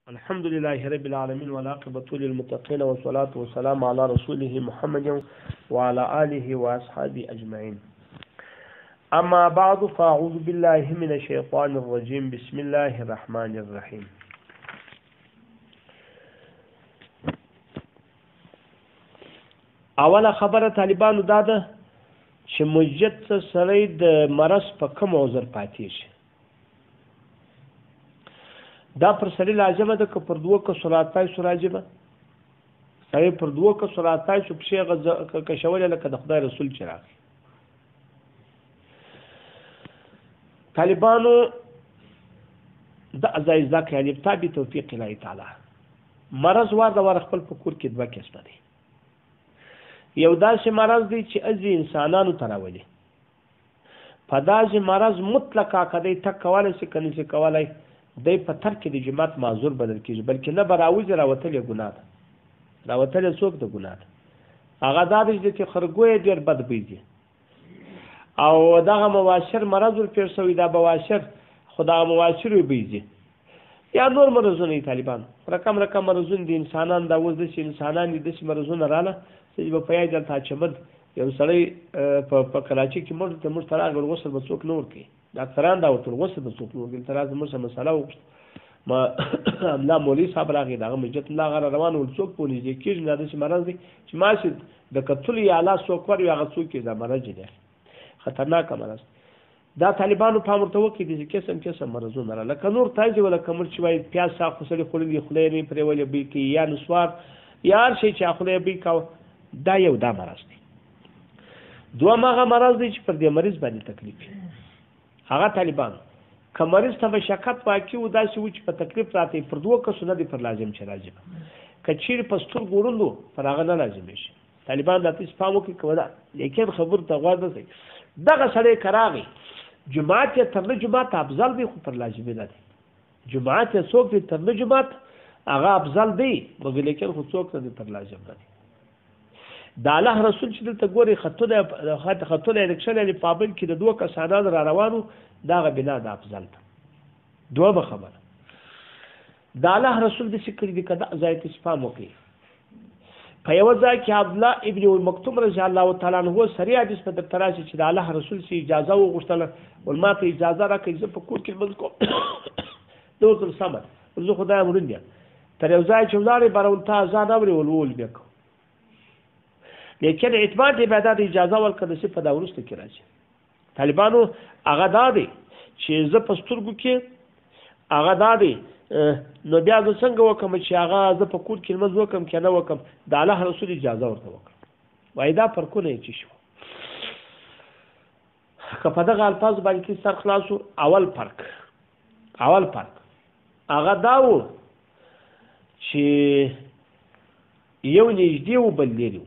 الحمد لله رب العالمين والعاقبة للمتقين والصلاة والسلام على رسوله محمد وعلى آله وأصحابه أجمعين. أما بعد فأعوذ بالله من الشيطان الرجيم. بسم الله الرحمن الرحيم. اوله خبره طالبانو دا ده چې مجد سره د مرض په کوم عذر پاتې شي. دا پر سړي لازمه ده که پر دوه کسو راتای راجبه سړی پر دوه کسو راتای شو پښې کشولې لکه د خدای رسول چې راغی. طالبانو د ازایزده کې الف تابع توفیق الهی تعالی مرض وار د ور خپل په کور کې دوه قسمه دي. یو داسې مرض دی چې ازي انسانانو ته راولي. په داسې مرض مطلقه کدی تک کولی شي که نشي کولی دی په ترک د جماعت معذور بدل کېږي، بلکې نه به راوځي راوتل یې ګناه ده. راوتل یې څوک د ګناه ده. هغه دا دی چې خرګوی ډېر بد بوی دي او دغه مواشر مرض ورپېښ شوی دا بواشر خو دغه مواشر بوی دي یا نور مرضونه دي. طالبان رقم مرضونه دي. انسانان دا اوس داسې انسانان دي داسې مرضونه راله چې به په یاد دلته اچمد یو سړی په کراچۍ کې موږ ته موږ ته راغی غسل به څوک نه ورکوي. ډاکټران دا ورته غسل به څوک نه ورکوي. دلته راځه موږ څه مسله وغوښته ما ملا مولوي صاحب راغی د هغه مسجد ملا هغه روان ول څوک په نږدې کېږي دا داسې مرض دی چې ماشي د کتلو یا الله څوک ور وي هغه څوک یې دا مرض دی خطرناکه مرض. دا طالبانو پام ورته وکړي دي قسم مرضونه را لکه نور تایزي ولا کمر چې وایي پیاز ساخ خسړي خوړلي خولۍ نه پرېولې بوی کوي یا نسوار یا هر شی چې خولۍ بوی کوه دا یو دا مرض دی. دوم هغه مرض دی چې پر دې مریض باندې تکلیف هغه طالبان که مریض ته مشقت واقع و داسې و چې په تکلیف راته پر دوه کسو نه دی پر لازم چې راځي که چیرې په سترګو وړوندو پر هغه نه لازم شي. طالبان دا تاسو پام وکړئ کوه دا لیکن خبرو ته غوږ نه کوي. دغه سړی که راغی جماعت یې تر نه جماعت افضل دی خو پر لازمي نه دی. جماعت یې څوک دی تر نه جماعت هغه افضل دی مګر لیکن خو څوک نه دی پر لازم نه دی. د الله رسول چې دلته ګوري خطونه الکشن یعنې پابل کې د دوه کسانان را روانو دغه بنا د افضل ده. دویمه خبره د الله رسول داسې کړي دي که دا ځای ته پام وکړي. په یوه ځای کې عبدالله ابن مکتوم رضی الله تعالی عنه صریح حدیث په درته راشي چې د الله رسول سي اجازه وغوښتله ول ما ته اجازه راکړئ زه په کور کې لمونځ کوم. ده ورته ویل سمه ده زه خدای مړون یم تر یو ځای چې ولاړې بارول تا اذان اورې ول بیا کوو. لیکن اعتماد عبادت اجازه ورکړه د صفه دا وروسته کې راځي. طالبانو هغه دا دی چې زه په سترګو کې هغه دا دی نو بیا زه څنګه وکړم چې هغه زه په کور کې لمونځ وکړم که نه وکړم د الله رسول اجازه ورته وکړم. وایي دا فرقونه یې چې شو که په دغه الفاظو باندې کې سر خلاص و. اول فرق هغه دا و چې یو نږدې و بل لرې و.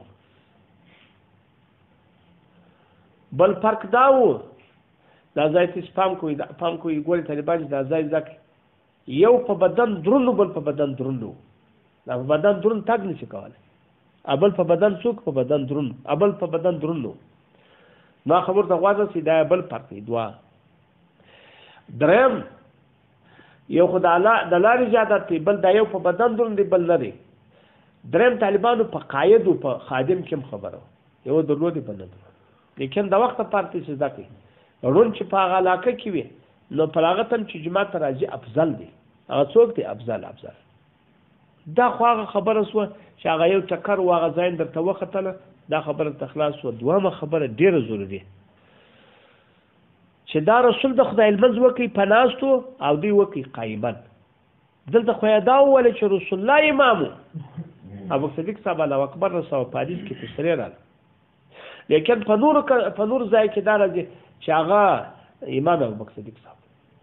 بل فرق دا و دا ځای ته پام کوئ ګورې طالبان دا ځای ځکه یو په بدن دروند بل په بدن دروند دا په بدن دروند تګ نشي کولی ابل په بدن څوک په بدن دروند ابل په بدن دروند ما خبر ته غواړم چې دا بل فرق دی. دریم یو خو د لارې زیادت دی بل دا یو په بدن دروند دی بل نه دی. دریم طالبانو په قاید او په خادم کې خبره یو درلودي بل نه لیکن د وخت پارتي څه ځکه رون چې په هغه علاقه کې وي نو په هغه تم چې جماعت ته راځي افضل دی. هغه څوک دی افضل دا خو هغه خبره سوه چې هغه یو چکر و هغه ځای درته وختله دا خبره ته خلاص سوه. دویمه خبره ډېره ضروري چې دا رسول د خدای لمونځ وکړي په ناستو او دوی وکړي قایمن. دلته خو یې دا وویله چې رسول الله امام ابو صدیق صاحب الله اکبر رسول په حدیث کې تشریح راغله لیکن په نور ځای کې دا راځي چې هغه امام ابو صدیق صاحب.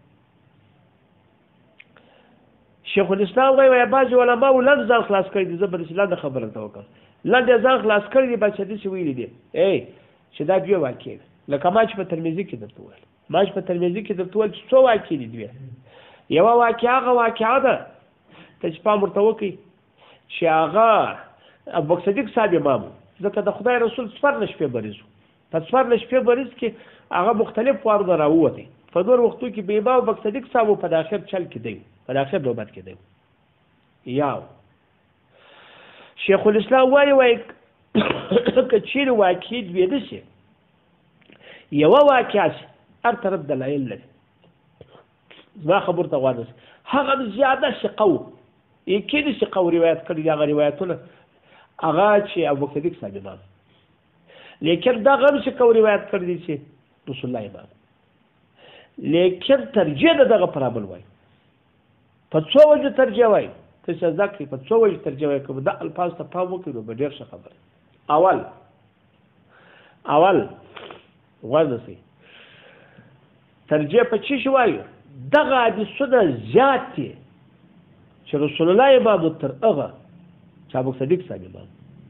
شیخ الاسلام وایي بعضې علماو لنډ ځان خلاص کړی دي. زه به داسې لنډه خبره ته وکړم لنډ ځان خلاص کړی دي بچه داسې ویلي دي چې دا دوه واقع لکه ما چې په ترمذي کې درته ویل چې څو واقع دي دوه. یوه واقعه هغه واقعه ده ته چې پام ورته وکړئ چې هغه ابو صدیق صاحب امام ځکه د خدای رسول څوارلس شپې بریز و. په څوارلس شپې بریز کې هغه مختلف وارونه راووتې په نور وختو کې به امام ابو صدیق صاحب په داخل چل کې دی په داخل نوبت کې دی یاو شیخ الاسلام وایي که چیرې واقعي ویده شي یوه واقعه شي هر طرف دلایل لري زما خبرو ته غوږ نیسئ هغه زیاده ثقه و یقیني ثقه و روایت کړي دي هغه روایتونه هغه چې ابوبکر صدیق صاحب امام لیکن دغه هم ثقه و روایت کړي دي چې رسول الله امام لیکن ترجیح د دغه پر عمل وایي په څو وجو ترجیح وایي ته چې زده کړې په څو وجو ترجیح وایي که د الفاظ ته پام وکړي نو به ډېر ښه خبره اول غوږ نیسئ ترجیح په څه شي وایو دغه حدیثونه زیات دي چې رسول الله امام تر هغه چې ابوبکر صدیق صاحب امام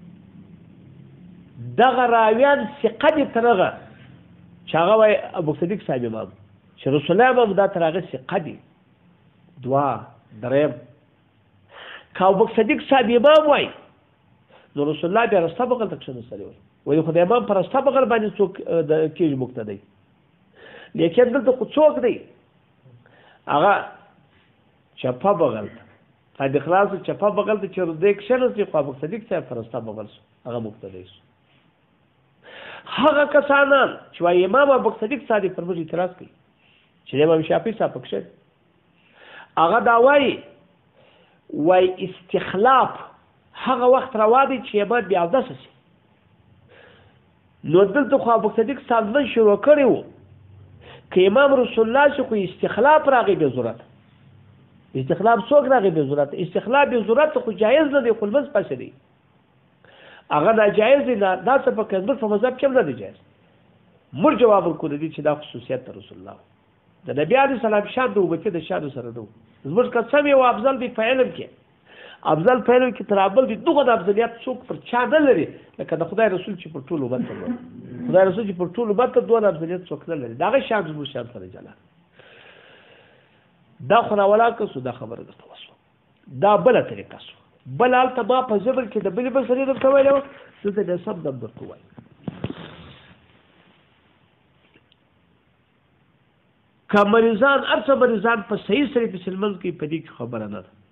دغه راویان ثقه دي تر هغه چې هغه وایي ابوبکر صدیق صاحب امام چې رسول الله امام دا تر هغه ثقه دي دوه دریم که ابوبکر صدیق صاحب امام وایي نو رسول الله بیا رسته بغل ته کښېنستلی وایي د خدای امام په رسته بغل باندې څوک کېږي مقتدی لیکن دلته خو څوک دی هغه چپه بغل ته قید اخلاص چپه بغل ته چې دی کښېنستی خو ابوبکر صدیق صاحب په رسته بغل شو هغه مقتدی شو هغه کسانان چې وایي امام ابوبکر صدیق صاحب پر موږ اعتراض کوي چې امام شافعي صاحب پکښې هغه دا وایي استخلاف هغه وخت روا دی چې باید بیا اودسه شي نو دلته خو ابوبکر صدیق صاحب نه شروع کړی و که امام رسول الله شي خو استخلاف راغی بې ضرورت استخلاف څوک راغی بې ضرورت استخلاف بې ضرورت خو جایز نه دی خو لمونځ پسې دی هغه ناجایز دی دا څه په زموږ په مذهب کې هم نه دی جایز موږ جواب ورکړو دي چې دا خصوصیت د رسول الله د نبي علیه السلام شان د ابوبکر د شانو سره نه و زموږ قسم یو افضل دی په علم کې افضل په علم کې تر ابل دي دغه د افضلیت څوک پر چا نه لري لکه د خدای رسول چې پر ټولو امت ته خدای رسول چې پر ټولو امت ته دوه افضلیت څوک نه لري دغه شان زموږ شان سره جلا دا خو راولا کسو دا خبره درته وسوه دا بله طریقه سوه بل هلته ما په ژبه کې د بلې بل سړي درته ویلی وه دلته بیا سم دم درته وایم که مریضان هر څه مریضان په صحیح سړي پسې لمونځ کوي په دې کې خبره نه ده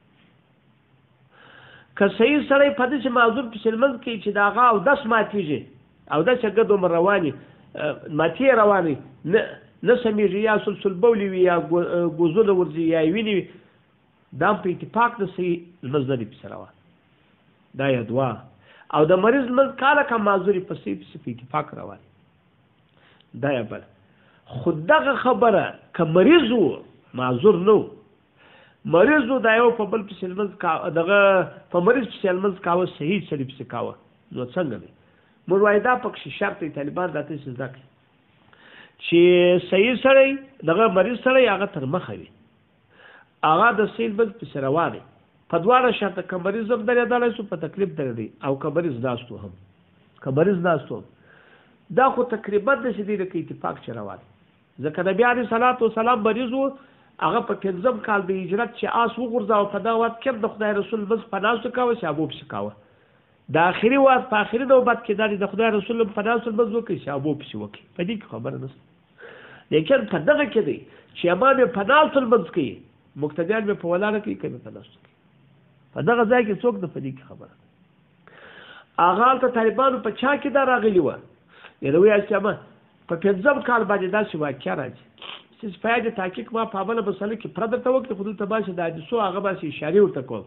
که صحیح سړی په داسې معذور پسې لمونځ کوي چې د هغه اودس ماتېږي اودس یې ګډ عمر رواني ماتې رواني نه سمیږي یا سلسل بولي وي یا ګوزونه ورځي یا ویني وي دا په اتفاق د صحیح لمونځ نه دی پسې روان دا یې دوه او د مریض لمونځ کاله که معذوري په صحیح پسې په اتفاق روان دا یې بله خو دغه خبره که مریض و معذور نه و مریض و دا یو په بل پسې لمونځ دغه په مریض پسې لمونځ کاوه صحیح سړي پسې کاوه نو څنګه دی موږ وایو دا پکې شرط دی طالبان دا تاسې زده کړي چې صحیح سړی دغه مریض سړی هغه تر مخه وي هغه د صحیح لمونځ پسې روان دی په دواړه شرطه که مریض هم درېدلی سو په تکلیف درېدی او که مریض ناست هم که مریض ناست هم دا خو تقریبا داسې دی لکه اتفاق چې روان ځکه نبي علیه صلات وسلام مریض و هغه په پنځم کال د هجرت چې آس وغورځاوه په دغه وخت کې د خدای رسول لمونځ په ناستو کوه چې ابو پسې کوه د آخري وخت په آخري نوبت کې دا د خدای رسول په ناستو لمونځ وکړي چې ابو پسې وکړي په دې کې خبره نشته لیکن په دغه کې دی چې امام یې په ناستو لمونځ کوي مقتدیان یې په ولاړه کوي که یې په ناستو کوي په دغه ځای کې څوک د په دې کې خبره هغه هلته طالبانو په چا کې دا راغلي وه یعنې وایي چې په پنځم کال باندې داسې واقعه راځي چې په یاد تحقیق ما په بله مسله کې پوره درته وکړي خو دلته باسې د حدیثو هغه باسې اشارې ورته کوم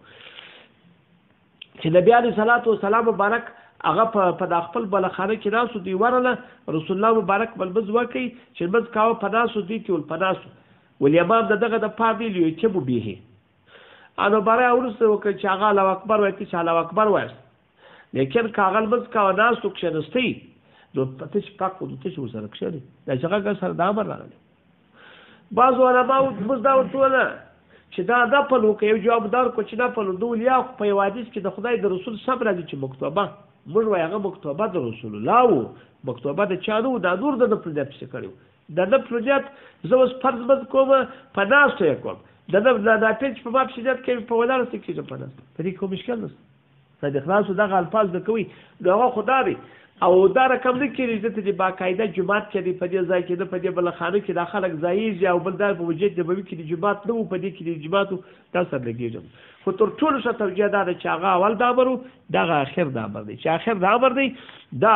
چې نبي علیه صلات وسلام مبارک هغه په د خپل بلخانه کې ناستو دوی ورله رسول الله مبارک به لمونځ وکړي چې لمونځ کاوه په ناستو دوی کې ول په ناستو ول امام د دغه د پاره دی لیتمو بیه نو باره وروسته وکړي چې هغه الله اکبر وایي چې الله اکبر وایست لیکن که هغه لمونځ کاوه ناستو کښېنستی نو پته چې پاک خو ته چې ورسره کښېني دا چې هغه سره دا امر راغلی بعضو علماو موږ دا ورته ویله چې دا نفل وکړه یو جوابدار کو چې نفل ودول یا په یو حدیث کې د خدای د رسول سم راځي چې مکتوبه موږ وایو هغه مکتوبه د رسول الله و مکتوبه د چا نه و دا نور د نفل نیت پسې کړی د نفل نیت زه اوس فرض مند کوم په ناستو یې کوم د نافل چې په ما پسې نیت کوي په ولاړه څه کېږم په ناستو په دې کې کوم مشکل نشته د اخلاصو دغه الفاظ د کوي نو هغه خو دا دی او دا رقم نه کېږي چې د باقاعده جماعت کې دی په دې ځای کې د په دې بلخانه کې د خلک ځایږي او بل دا په وجود نبوي کې د جماعت نه وو په دې کې د جماعت دا سره لګېږم خو تر ټولو ښه توجیه دا ده چې هغه اول دا امر و دغه اخر دا امر دی چې اخر دا امر دی دا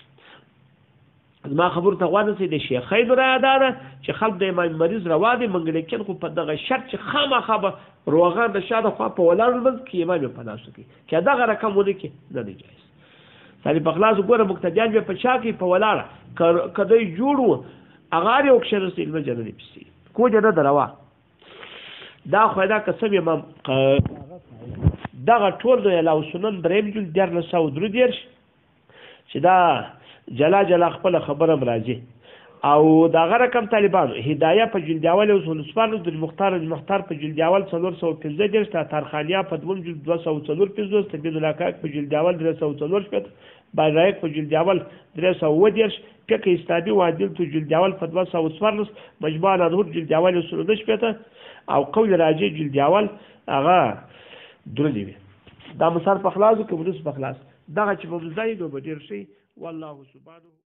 ما خبر ته غواړم چې د شیخین رایه دا ده چې خلک د امام مریض روا دي مونږ لیکن خو په دغه شرط چې خامخا به روغان د شاده خوا په ولاړ منځ کې امام یې په لاس کې که دغه رقم ونه کې نه دی جایز سړي په خلاص ګوره مقتدیان بیا په چا کې په ولاړه که دوی جوړ وو هغه یې وکښېنستې علمه جننې پسې کوجه نه ده روا دا خو دا قسم امام دغه ټول د علاوه سنن درېیم جلد 1333 چې دا جلا خپل خبره راځي او دغه رقم طالبانو هدایه په جلد اول او سلسفانو د مختار په جلد اول 415 تا تارخانیا په دوم جلد 245 تبین الحقائق په جلد اول 344 بایرایک په جلد اول 310 فقه استادی و عدل په جلد اول په 214 مجموعه نظر جلد اول 315 او قول راجع جلد اول هغه درې دی دا مثال په خلاصو کې ورس په خلاص دغه چې په مزاید او بدیر شي والله سبحانه